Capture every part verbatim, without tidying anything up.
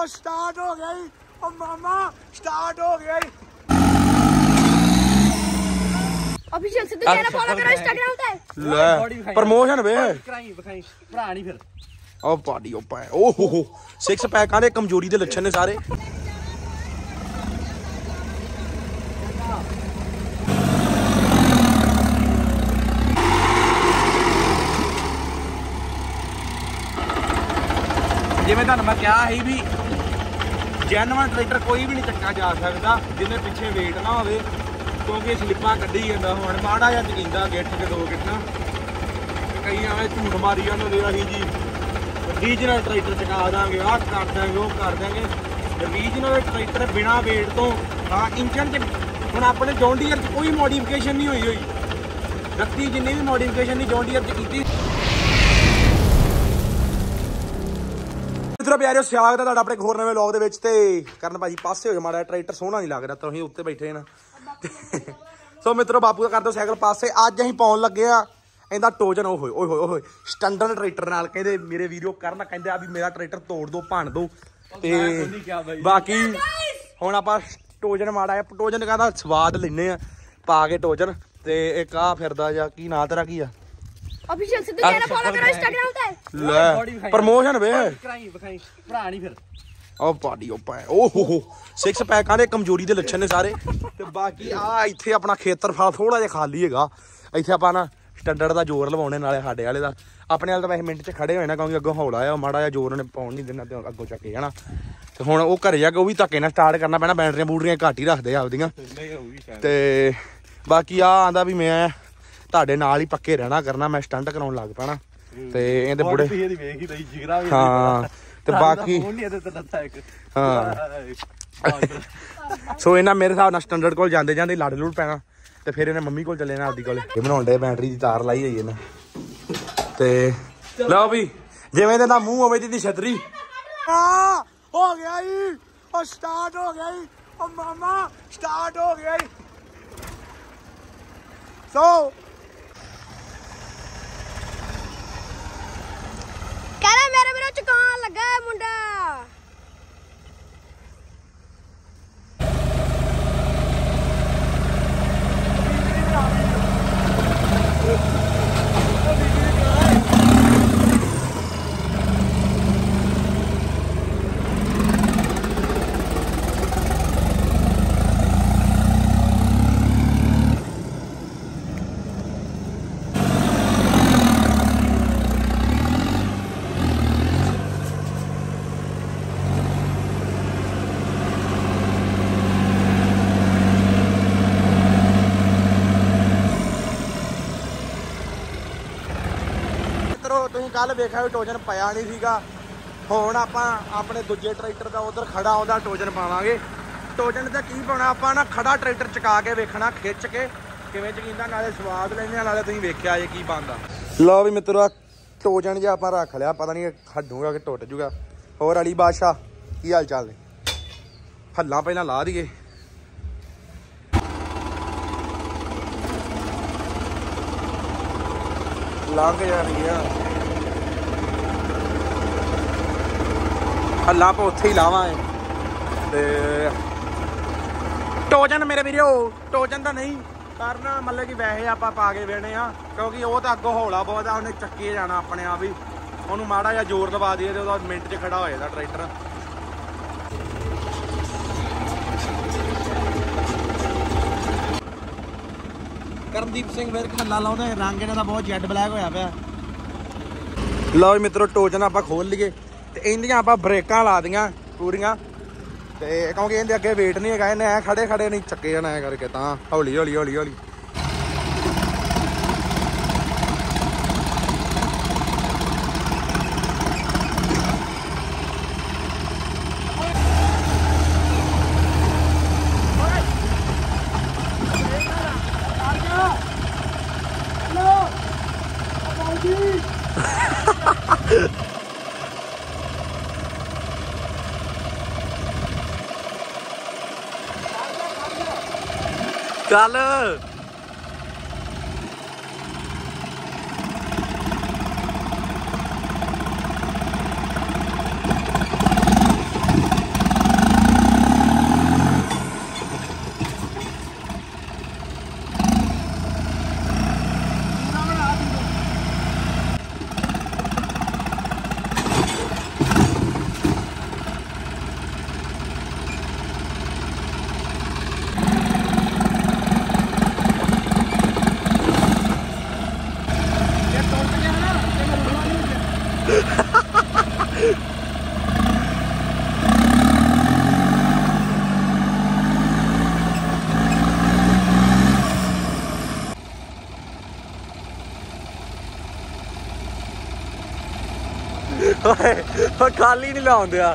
और स्टार्ट हो गई और मामा स्टार्ट हो गई। ऑफिशियल सिद्धू चैनल फॉलो करो इंस्टाग्राम पे। ले प्रमोशन वे ਕਰਾਈ ਵਿਖਾਈ ਭਰਾ ਨਹੀਂ ਫਿਰ ओ पाड़ी ओ पाए ओ हो हो सिक्स पैकां दे कमजोरी दे लक्षण ने सारे। ਜਿਵੇਂ ਤੁਹਾਨੂੰ ਮੈਂ ਕਿਹਾ ਸੀ ਵੀ ਜੈਨੂਅਨ ਟਰੈਕਟਰ ਕੋਈ ਵੀ ਨਹੀਂ ਚੱਕਾ ਜਾ ਸਕਦਾ ਜਿਹਦੇ ਪਿੱਛੇ ਵੇਟ ਨਾ ਹੋਵੇ, ਕਿਉਂਕਿ ਸਲਿੱਪਾਂ ਕੱਢੀ ਜਾਂਦਾ। ਹੁਣ ਮਾੜਾ ਜਿਹਾ ਚਕਿੰਦਾ ਗਿੱਠ ਕੇ ਦੋ ਗਿੱਠਾਂ ਕਈ ਐਵੇਂ ਝੂਠ ਮਾਰੀ ਜਾਂਦੇ ਨੇ ਅਸੀਂ ਜੀ ਰੀਜਨਲ ਟਰੈਕਟਰ ਚਕਾ ਦਾਂਗੇ, ਆਹ ਕਰ ਦਾਂਗੇ, ਉਹ ਕਰ ਦਾਂਗੇ। ਰੀਜਨਲ ਟਰੈਕਟਰ ਬਿਨਾ ਵੇਟ ਤੋਂ ਹਾਂ ਇੰਜਨ 'ਚ ਹੁਣ ਆਪਣੇ ਜੌਨ ਡੀਅਰ 'ਚ ਕੋਈ ਮੋਡੀਫਿਕੇਸ਼ਨ ਨਹੀਂ ਹੋਈ ਹੋਈ ਰੱਤੀ ਜਿੰਨੀ ਵੀ ਮੋਡੀਫਿਕੇਸ਼ਨ ਨਹੀਂ ਜੌਨ ਡੀਅਰ 'ਚ ਕੀਤੀ। ਮਿੱਤਰੋ ਪਿਆਰਿਓ ਸਵਾਗਤ ਹੈ ਤੁਹਾਡਾ ਆਪਣੇ ਇੱਕ ਹੋਰ ਨਵੇਂ ਵਲੌਗ ਦੇ ਵਿੱਚ। ਤੇ ਕਰਨ ਭਾਜੀ ਪਾਸੇ ਹੋ ਜਾ ਮਾੜਾ, ਟਰੈਕਟਰ ਸੋਹਣਾ ਨਹੀਂ ਲੱਗ ਰਿਹਾ, ਤੁਸੀਂ ਉੱਤੇ ਬੈਠੇ ਨਾ। ਸੋ ਮਿੱਤਰੋ ਬਾਪੂ ਦਾ ਕਰ ਦਿਓ ਸਾਈਕਲ ਪਾਸੇ। ਅੱਜ ਅਸੀਂ ਪਾਉਣ ਲੱਗੇ ਆ ਇਹਦਾ ਟੋਜਨ। ਓਏ ਹੋਏ ਓਏ ਹੋਏ ਸਟੈਂਡਰਡ ਟਰੈਕਟਰ ਨਾਲ ਕਹਿੰਦੇ ਮੇਰੇ ਵੀਡੀਓ ਕਰਨ ਕਹਿੰਦੇ ਆ ਵੀ ਮੇਰਾ ਟਰੈਕਟਰ ਤੋੜ ਦੋ ਭੰਨ ਦੋ। ਤੇ ਬਾਕੀ ਹੁਣ ਆਪਾਂ ਟੋਜਨ ਮਾੜਾ ਆ ਟੋਜਨ ਕਹਿੰਦਾ ਸਵਾਦ ਲੈਨੇ ਆ ਪਾ ਕੇ ਟੋਜਨ। ਤੇ ਇੱਕ ਆ ਫਿਰਦਾ ਜਾਂ ਕੀ ਨਾਂ ਤੇਰਾ ਕੀ ਆ? ऑफिशियल सिद्धू चैनल फॉलो करो इंस्टाग्राम पे। ਲੈ ਪ੍ਰਮੋਸ਼ਨ ਵੇ ਕਰਾਈ ਵਿਖਾਈ ਭਰਾ ਨਹੀਂ ਫਿਰ ਉਹ ਪਾੜੀ ਉਹ ਪਾਏ ਓ ਹੋ ਹੋ ਸਿਕਸ ਪੈਕਾਂ ਦੇ ਕਮਜ਼ੋਰੀ ਦੇ ਲੱਛਣ ਨੇ ਸਾਰੇ। ਤੇ ਬਾਕੀ ਆ ਇੱਥੇ ਆਪਣਾ ਖੇਤਰਫਲ ਥੋੜਾ ਜਿਹਾ ਖਾਲੀ ਹੈਗਾ, ਇੱਥੇ ਆਪਾਂ ਨਾ ਸਟੈਂਡਰਡ ਦਾ ਜ਼ੋਰ ਲਵਾਉਣੇ ਨਾਲੇ ਸਾਡੇ ਵਾਲੇ ਦਾ। ਆਪਣੇ ਵਾਲੇ ਤਾਂ ਵੈਸੇ ਮਿੰਟ 'ਚ ਖੜੇ ਹੋਏ ਨਾ ਕਿਉਂਕਿ ਅੱਗੋਂ ਹੌਲਾ ਆ, ਮਾੜਾ ਜਿਹਾ ਜ਼ੋਰ ਉਹਨੇ ਪਾਉਣ ਨਹੀਂ ਦੇਣਾ ਤੇ ਅੱਗੋਂ ਚੱਕੇ ਜਾਣਾ। ਤੇ ਹੁਣ ਉਹ ਘਰੇ ਜਾ ਕੇ ਉਹ ਵੀ ਧੱਕੇ ਨਾਲ ਸਟਾਰਟ ਕਰਨਾ ਪੈਣਾ, ਬੈਟਰੀਆਂ ਬੂਟਰੀਆਂ ਘੱਟ ਹੀ ਰੱਖਦੇ ਆ ਆਪਦੀਆਂ। ਤੇ ਬਾਕੀ ਆ ਆਂਦਾ ਵੀ ਮੈਂ ਤੁਹਾਡੇ ਨਾਲ ਹੀ ਪੱਕੇ ਰਹਿਣਾ ਕਰਨਾ, ਮੈਂ ਸਟੰਟ ਕਰਾਉਣ ਲੱਗ ਪੈਣਾ। ਤੇ ਇਹਦੇ ਬੁੜੇ ਹਾਂ ਤੇ ਬਾਕੀ ਹਾਂ ਸੋ ਇਹਨਾਂ ਮੇਰੇ ਹਿਸਾਬ ਨਾਲ ਸਟੈਂਡਰਡ ਕੋਲ ਜਾਂਦੇ ਜਾਂਦੇ ਲੜ ਲੁੜ ਪੈਣਾ ਤੇ ਫਿਰ ਇਹਨੇ ਮੰਮੀ ਕੋਲ ਚੱਲੇ ਨਾ ਆਪਦੀ ਕੋਲ। ਇਹ ਬਣਾਉਣ ਡੇ ਬੈਟਰੀ ਦੀ ਤਾਰ ਲਾਈ ਹੋਈ ਇਹਨਾਂ। ਤੇ ਲਓ ਵੀ ਜਿਵੇਂ ਇਹਦਾ ਮੂੰਹ ਹੋਵੇ ਦੀ ਛਤਰੀ ਆ ਹੋ ਗਿਆ ਜੀ। ਉਹ ਸਟਾਰਟ ਹੋ ਗਿਆ ਜੀ ਉਹ ਮਾਮਾ ਸਟਾਰਟ ਹੋ ਗਿਆ ਜੀ। ਸੋ कहना मेरे मेरे चुकान लगा है मुंडा। ਤੁਸੀਂ ਕੱਲ ਵੇਖਿਆ ਵੀ ਟੋਜਨ ਪਾਇਆ ਨਹੀਂ ਸੀਗਾ। ਹੁਣ ਆਪਾਂ ਆਪਣੇ ਦੂਜੇ ਟਰੈਕਟਰ ਦਾ ਉਧਰ ਖੜਾ ਉਹਦਾ ਟੋਜਨ ਪਾਵਾਂਗੇ। ਟੋਜਨ ਤੇ ਕੀ ਪਾਉਣਾ ਆਪਾਂ ਨਾ ਖੜਾ ਟਰੈਕਟਰ ਚਕਾ ਕੇ ਵੇਖਣਾ ਖਿੱਚ ਕੇ ਕਿਵੇਂ ਚਕੀਂਦਾ, ਨਾਲੇ ਸਵਾਦ ਲੈਣੇ ਨਾਲੇ ਤੁਸੀਂ ਵੇਖਿਆ ਜੇ ਕੀ ਬਣਦਾ। ਲਓ ਵੀ ਮਿੱਤਰੋ ਟੋਜਨ ਜਿਹਾ ਆਪਾਂ ਰੱਖ ਲਿਆ, ਪਤਾ ਨਹੀਂ ਹੱਡੂਗਾ ਕਿ ਟੁੱਟ ਜੂਗਾ। ਹੋਰ ਅਲੀ ਬਾਦਸ਼ਾਹ ਕੀ ਹਾਲ ਚਾਲ ਨੇ? ਹੱਲਾਂ ਪਹਿਲਾਂ ਲਾ ਦਈਏ। ਲੰਘ ਜਾਣਗੀਆਂ ਹੱਲਾਂ ਆਪਾਂ ਉੱਥੇ ਹੀ ਲਾਵਾਂਗੇ। ਤੇ ਟੋਜਨ ਮੇਰੇ ਵੀਰੋ ਟੋਜਨ ਤਾਂ ਨਹੀਂ ਕਰਨਾ, ਮਤਲਬ ਕਿ ਵੈਸੇ ਆਪਾਂ ਪਾ ਕੇ ਵੇਣੇ ਆ ਕਿਉਂਕਿ ਉਹ ਤਾਂ ਅੱਗੋਂ ਹੌਲਾ ਬਹੁਤ ਆ, ਉਹਨੇ ਚੱਕੇ ਜਾਣਾ ਆਪਣੇ ਆਪ ਹੀ। ਉਹਨੂੰ ਮਾੜਾ ਜਿਹਾ ਜ਼ੋਰ ਲਵਾ ਦਈਏ ਤੇ ਉਹਦਾ ਮਿੰਟ 'ਚ ਖੜਾ ਹੋ ਜਾਂਦਾ ਟਰੈਕਟਰ। ਕਰਨਦੀਪ ਸਿੰਘ ਫਿਰ ਖੱਲਾ ਲਾਉਂਦਾ, ਰੰਗ ਇਹਨਾਂ ਦਾ ਬਹੁਤ ਜੈਡ ਬਲੈਕ ਹੋਇਆ ਪਿਆ। ਲਓ ਮਿੱਤਰੋ ਟੋਜਨ ਆਪਾਂ ਖੋਲ ਲਈਏ ਤੇ ਇਹਦੀਆਂ ਆਪਾਂ ਬ੍ਰੇਕਾਂ ਲਾ ਦੀਆਂ ਪੂਰੀਆਂ। ਤੇ ਕਿਉਂਕਿ ਇਹਦੇ ਅੱਗੇ ਵੇਟ ਨਹੀਂ ਹੈਗਾ, ਇਹਨੇ ਐ ਖੜੇ ਖੜੇ ਨਹੀਂ ਚੱਕੇ ਜਾਣਾ ਐ ਕਰਕੇ, ਤਾਂ ਹੌਲੀ ਹੌਲੀ ਹੌਲੀ ਹੌਲੀ ਚੱਲ। ਓਏ ਖਾਲੀ ਨਹੀਂ ਲਾਉਂਦੇ ਆ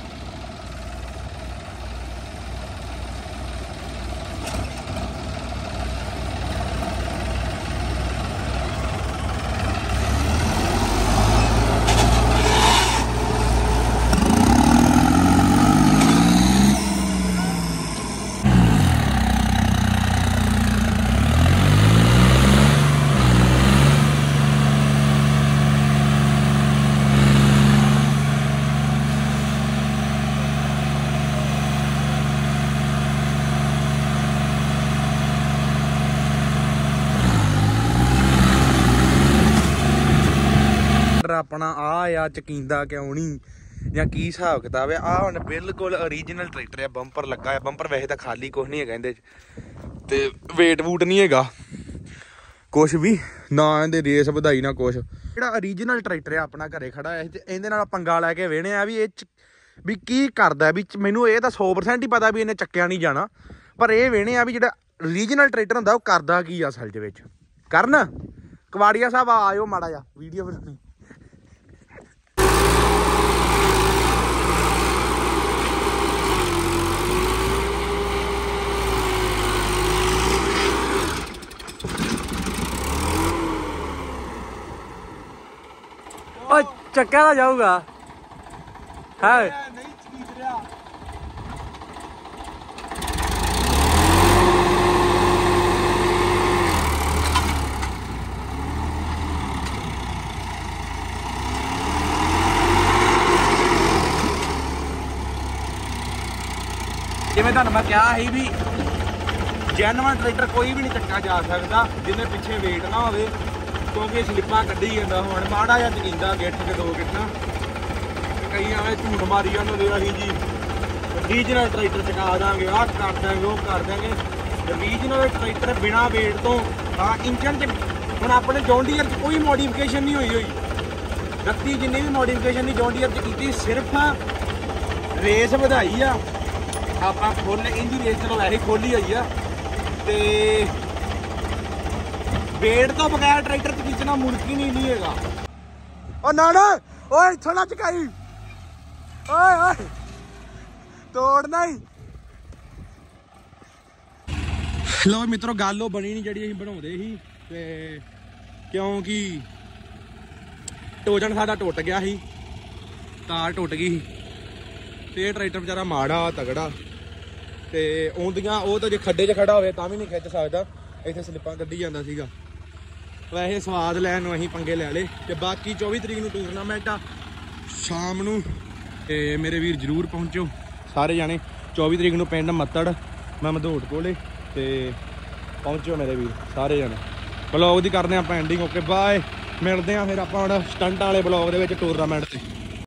ਆਪਣਾ ਆ ਆ ਚਕੀਂਦਾ ਕਿਉਂ ਨਹੀਂ ਜਾਂ ਕੀ ਹਿਸਾਬ ਕਿਤਾਬ ਹੈ ਆ ਹੁਣ ਬਿਲਕੁਲ ਓਰੀਜਨਲ ਟਰੈਕਟਰ ਆ ਬੰਪਰ ਲੱਗਾ ਆ ਬੰਪਰ ਵੈਸੇ ਤਾਂ ਖਾਲੀ ਕੁਛ ਨਹੀਂ ਹੈਗਾ ਇਹਦੇ ਚ ਤੇ ਵੇਟ ਵੂਟ ਨਹੀਂ ਹੈਗਾ ਕੁਛ ਵੀ ਨਾ ਇਹਦੇ ਰੇਸ ਵਧਾਈ ਨਾ ਕੁਛ ਜਿਹੜਾ ਓਰੀਜਨਲ ਟਰੈਕਟਰ ਆ ਆਪਣਾ ਘਰੇ ਖੜਾ ਹੈ ਤੇ ਇਹਦੇ ਨਾਲ ਪੰਗਾ ਲੈ ਕੇ ਵੇਹਣੇ ਆ ਵੀ ਇਹ ਚ ਵੀ ਕੀ ਕਰਦਾ ਵੀ ਮੈਨੂੰ ਇਹ ਤਾਂ ਸੌ ਪ੍ਰਸੈਂਟ ਹੀ ਪਤਾ ਵੀ ਇਹਨੇ ਚੱਕਿਆ ਨਹੀਂ ਜਾਣਾ ਪਰ ਇਹ ਵੇਹਣੇ ਆ ਵੀ ਜਿਹੜਾ ਓਰੀਜਨਲ ਟਰੈਕਟਰ ਹੁੰਦਾ ਉਹ ਕਰਦਾ ਕੀ ਆ ਅਸਲ ਦੇ ਵਿੱਚ ਕਰਨ ਕਵਾੜੀਆ ਸਾਹਿਬ ਆਇਓ ਮਾੜਾ ਜਿਹਾ ਵੀਡੀਓ ਬਣਾਉਣੀ ਚੱਕਿਆ ਤਾਂ ਜਾਊਗਾ ਹੈ ਨਹੀਂ ਚੀਜ਼ ਰਿਹਾ ਜਿਵੇਂ ਤੁਹਾਨੂੰ ਮੈਂ ਕਿਹਾ ਸੀ ਵੀ ਜੈਨੂਅਨ ਟਰੈਕਟਰ ਕੋਈ ਵੀ ਨਹੀਂ ਚੱਕਾ ਜਾ ਸਕਦਾ ਜਿਹਦੇ ਪਿੱਛੇ ਵੇਟ ਨਾ ਹੋਵੇ ਕਿਉਂਕਿ ਇਹ ਸਲਿੱਪਾਂ ਕੱਢੀ ਜਾਂਦਾ ਹੁਣ ਮਾੜਾ ਜਿਹਾ ਚਕੀਂਦਾ ਗਿੱਠ ਕੇ ਦੋ ਗਿੱਠਾਂ ਕਈ ਐਵੇਂ ਝੂਠ ਮਾਰੀ ਜਾਂਦੇ ਦੇ ਅਸੀਂ ਜੀ ਰੀਜਨਲ ਟਰੈਕਟਰ ਚਕਾ ਦਾਂਗੇ ਆਹ ਕਰ ਦਾਂਗੇ ਉਹ ਕਰ ਦਾਂਗੇ ਰੀਜਨਲ ਟਰੈਕਟਰ ਬਿਨਾ ਵੇਟ ਤੋਂ ਹਾਂ ਇੰਜਨ 'ਚ ਹੁਣ ਆਪਣੇ ਜੌਂਡੀਅਰ 'ਚ ਕੋਈ ਮੋਡੀਫਿਕੇਸ਼ਨ ਨਹੀਂ ਹੋਈ ਹੋਈ ਰੱਤੀ ਜਿੰਨੀ ਵੀ ਮੋਡੀਫਿਕੇਸ਼ਨ ਨਹੀਂ ਜੌਂਡੀਅਰ 'ਚ ਕੀਤੀ ਸਿਰਫ ਰੇਸ ਵਧਾਈ ਆ ਆਪਾਂ ਫੁੱਲ ਇੰਜੀ ਰੇਸ ਚਲੋ ਵੈਸੇ ਖੋਲੀ ਹੋਈ ਆ ਤੇ ਵੇਟ ਤੋਂ ਬਗੈਰ ਟਰੈਕਟਰ ਚ ਖਿੱਚਣਾ ਮੁਮਕਿਨ ਹੀ ਨਹੀਂ ਹੈਗਾ ਓ ਨਾ ਨਾ ਓਏ ਇੱਥੋਂ ਨਾ ਚਕਾਈ ਓਏ ਓਏ ਤੋੜਨਾ ਹੀ ਲੋ ਮਿੱਤਰੋ ਗੱਲ ਉਹ ਬਣੀ ਨਹੀਂ ਜਿਹੜੀ ਅਸੀਂ ਬਣਾਉਂਦੇ ਸੀ ਤੇ ਕਿਉਂਕਿ ਟੋਜਨ ਸਾਡਾ ਟੁੱਟ ਗਿਆ ਸੀ ਤਾਰ ਟੁੱਟ ਗਈ ਸੀ ਤੇ ਇਹ ਟਰੈਕਟਰ ਵਿਚਾਰਾ ਮਾੜਾ ਤਗੜਾ ਤੇ ਆਉਂਦੀਆਂ ਉਹ ਤਾਂ ਜੇ ਖੱਡੇ 'ਚ ਖੜਾ ਹੋਵੇ ਤਾਂ ਵੀ ਨਹੀਂ ਖਿੱਚ ਸਕਦਾ ਇੱਥੇ ਸਲਿੱਪਾਂ ਕੱਢੀ ਜਾਂਦਾ ਸੀਗਾ ਵੈਸੇ ਸਵਾਦ ਲੈਣ ਨੂੰ ਅਸੀਂ ਪੰਗੇ ਲੈ ਲਏ ਤੇ ਬਾਕੀ ਚੌਵੀ ਤਰੀਕ ਨੂੰ ਟੂਰਨਾਮੈਂਟ ਆ ਸ਼ਾਮ ਨੂੰ ਤੇ ਮੇਰੇ ਵੀਰ ਜ਼ਰੂਰ ਪਹੁੰਚੋ ਸਾਰੇ ਜਾਣੇ ਚੌਵੀ ਤਰੀਕ ਨੂੰ ਪਿੰਡ ਮੱਤੜ ਮੈਂ ਮਧੋਟ ਕੋਲੇ ਤੇ ਪਹੁੰਚੋ ਮੇਰੇ ਵੀਰ ਸਾਰੇ ਜਾਣੇ ਬਲੌਗ ਦੀ ਕਰਦੇ ਆਪਾਂ ਐਂਡਿੰਗ ਓਕੇ ਬਾਏ ਮਿਲਦੇ ਆ ਫਿਰ ਆਪਾਂ ਹੁਣ ਸਟੰਟ ਵਾਲੇ ਬਲੌਗ ਦੇ ਵਿੱਚ ਟੂਰਨਾਮੈਂਟ ਤੇ